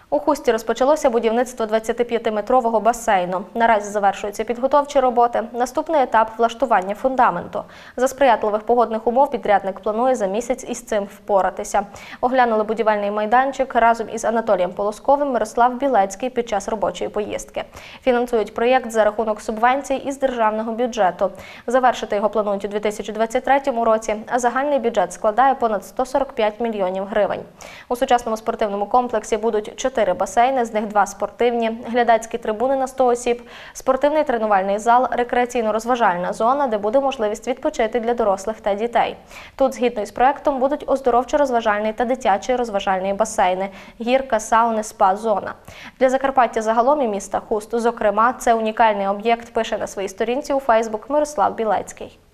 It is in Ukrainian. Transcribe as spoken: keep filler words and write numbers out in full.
У Хусті розпочалося будівництво двадцятип'ятиметрового басейну. Наразі завершуються підготовчі роботи. Наступний етап – влаштування фундаменту. За сприятливих погодних умов підрядник планує за місяць із цим впоратися. Оглянули будівельний майданчик разом із Анатолієм Полосковим Мирослав Білецький під час робочої поїздки. Фінансують проєкт за рахунок субвенцій із державного бюджету. Завершити його планують у дві тисячі двадцять третьому році, а загальний бюджет складає понад сто сорок п'ять мільйонів гривень. У сучасному спортивному комплексі будуть чотири басейни, з них два спортивні, глядацькі трибуни на сто осіб, спортивний тренувальний зал, рекреаційно-розважальна зона, де буде можливість відпочити для дорослих та дітей. Тут, згідно із проектом, будуть оздоровчо-розважальний та дитячий розважальний басейни, гірка, сауни, спа-зона. Для Закарпаття загалом і міста Хуст, зокрема, це унікальний об'єкт, пише на своїй сторінці у Фейсбук Мирослав Білецький.